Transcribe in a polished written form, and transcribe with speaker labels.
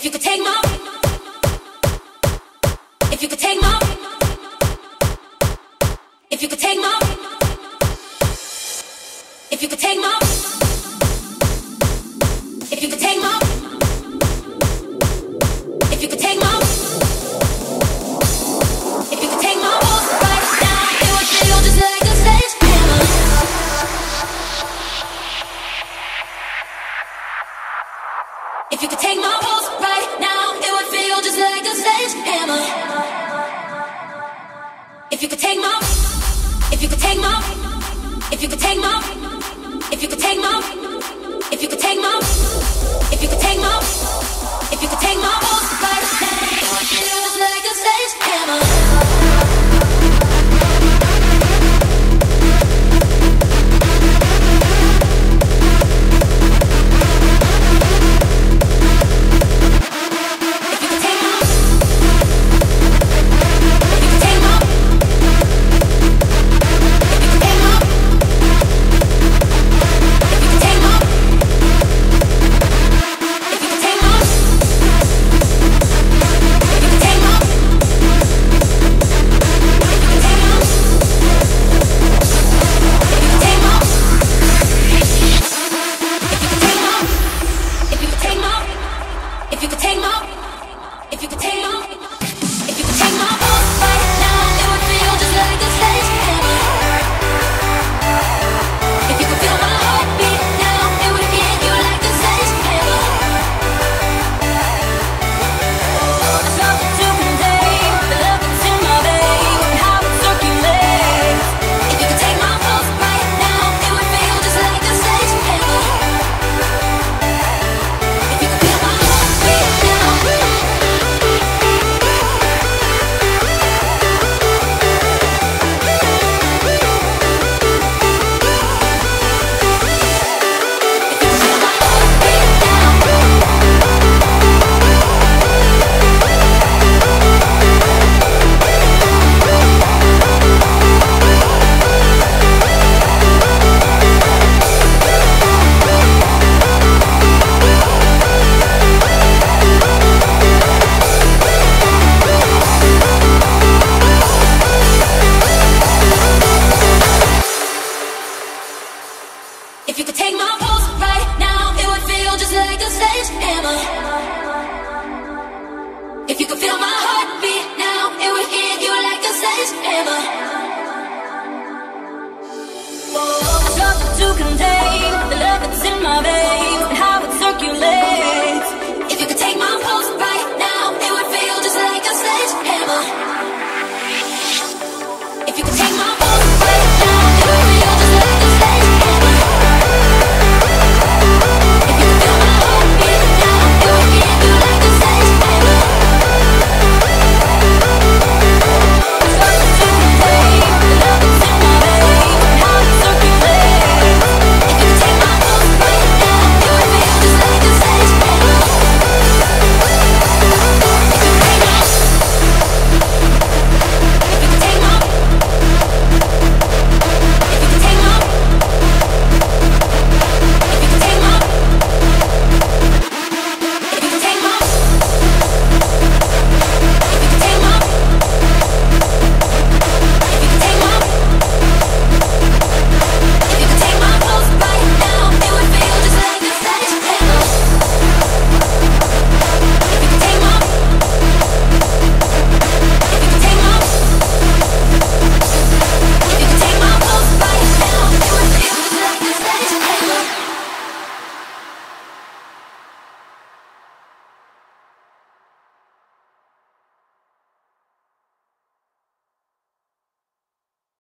Speaker 1: If you could take my, if you could take my, if you could take my, if you could take my, if you could take my, if you could take my, if you could take my walls right now, it would feel just like a sledgehammer. If you could take my walls right now, it would feel just like a sledgehammer. If you could take my, if you could take my, if you could take my, if you could take my, if you could take my